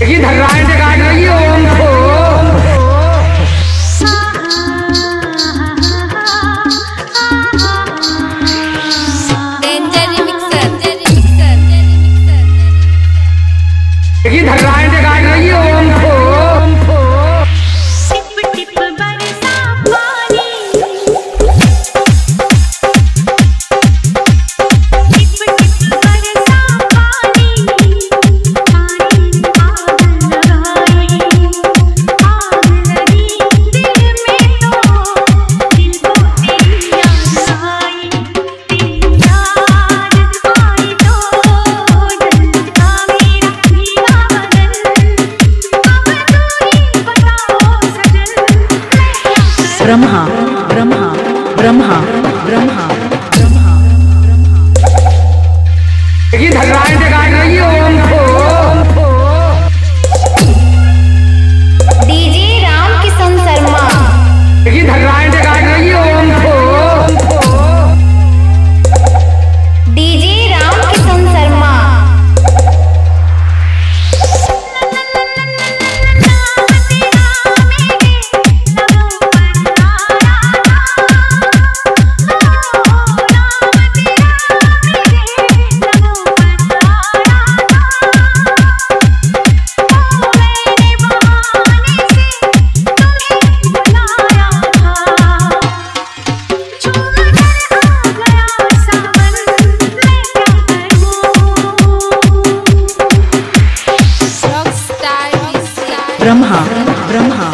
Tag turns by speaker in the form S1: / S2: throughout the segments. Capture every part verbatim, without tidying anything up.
S1: ये धर्राएं काट रही है ओम को। ये धर्राएं काट रही है ओम को।
S2: ब्रह्मा ब्रह्मा ब्रह्मा ब्रह्मा ब्रह्मा
S1: ये धर्राएं काट रही है ओम को।
S3: डीजे राम किशन शर्मा।
S1: ये धर्राएं काट रही है ओम को।
S3: डीजे राम किशन शर्मा।
S2: ब्रह्मा ब्रह्मा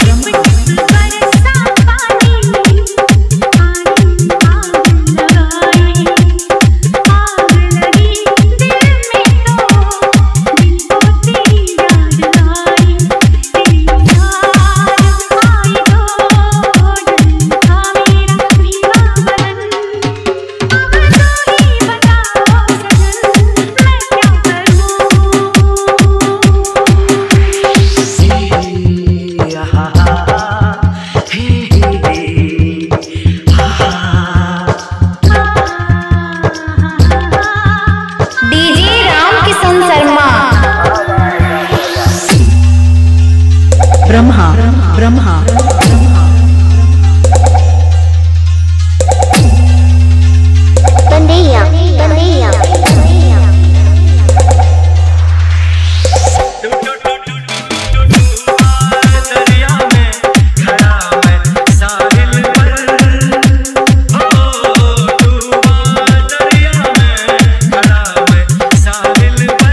S2: ब्रह्मा ब्रह्मा ब्रह्मा
S3: बंदैया बंदैया
S4: दरिया में खड़ा मैं साहिल पर, हो डूबा दरिया में खड़ा मैं साहिल पर।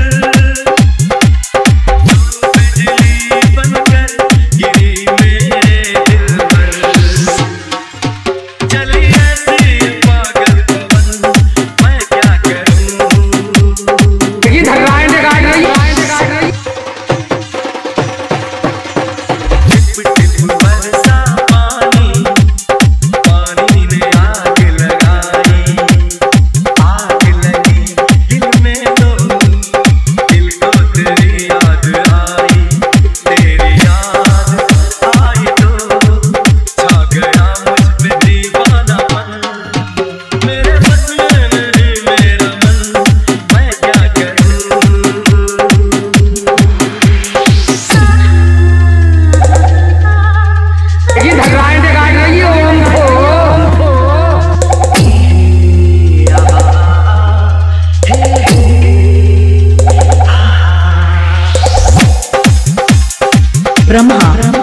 S4: बिजली बनकर गिरी मेरे दिल पर, चली ऐसी पागल पवन मैं क्या करूं।
S1: ये धर्राएं काट रही है।
S4: टिप टिप बरसा पानी, पानी ने आग लगाई, आग लगी दिल में तो दिल को तेरी याद आई, तेरी याद आई तो छा गया मुझ पे दीवानापन, मेरे बस में नहीं मेरा मन मैं क्या करूं।
S1: ये धर्राएं काट रही है ओम को।
S2: ब्रह्मा